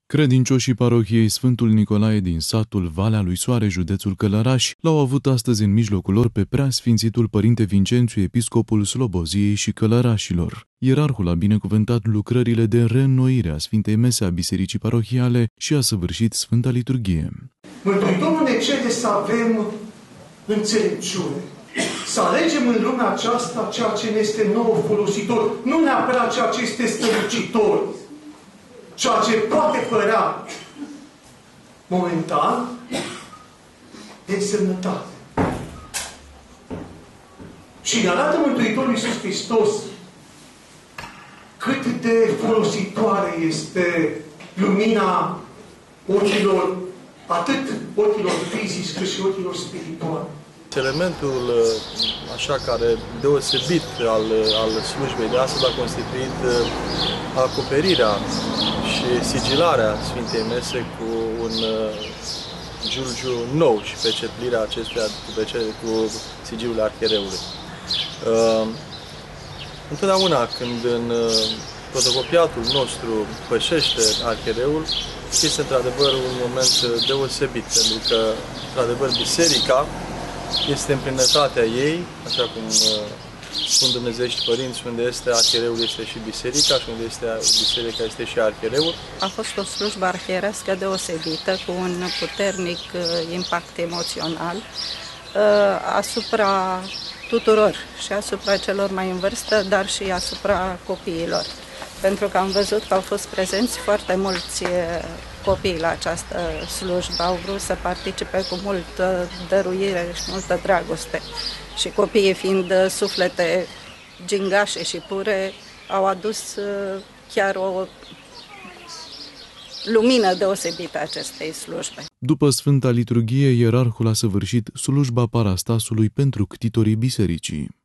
Credincioșii parohiei Sfântul Nicolae din satul Valea lui Soare, județul Călărași, l-au avut astăzi în mijlocul lor pe preasfințitul Părinte Vincențiu, episcopul Sloboziei și Călărașilor. Ierarhul a binecuvântat lucrările de reînnoire a Sfintei Mese a Bisericii Parohiale și a săvârșit Sfânta Liturghie. Mântuitorul ne cere să avem înțelepciune. Să alegem în lumea aceasta ceea ce ne este nou folositor, nu neapărat ceea ce este strălucitor. Ceea ce poate părea momentan de însemnătate. Și ne arată Mântuitorul Iisus Hristos cât de folositoare este lumina ochilor, atât ochilor fizici cât și ochilor spirituali. Elementul așa care deosebit al slujbei de astăzi a constituit acoperirea și sigilarea Sfintei Mese cu un giurgiu nou și peceplirea acestuia cu sigilul arhiereului. Întotdeauna când în protocopiatul nostru pășește arhiereul, este într-adevăr un moment deosebit, pentru că, într-adevăr, biserica este în plinătatea ei, așa cum spun dumnezeiești părinți, unde este arhiereul este și biserica și unde este biserica este și arhiereul. A fost o slujbă arhierească deosebită, cu un puternic impact emoțional asupra tuturor, și asupra celor mai în vârstă, dar și asupra copiilor. Pentru că am văzut că au fost prezenți foarte mulți copii la această slujbă, au vrut să participe cu multă dăruire și multă dragoste. Și copiii, fiind suflete gingașe și pure, au adus chiar o lumină deosebită acestei slujbe. După Sfânta Liturghie, ierarhul a săvârșit slujba parastasului pentru ctitorii bisericii.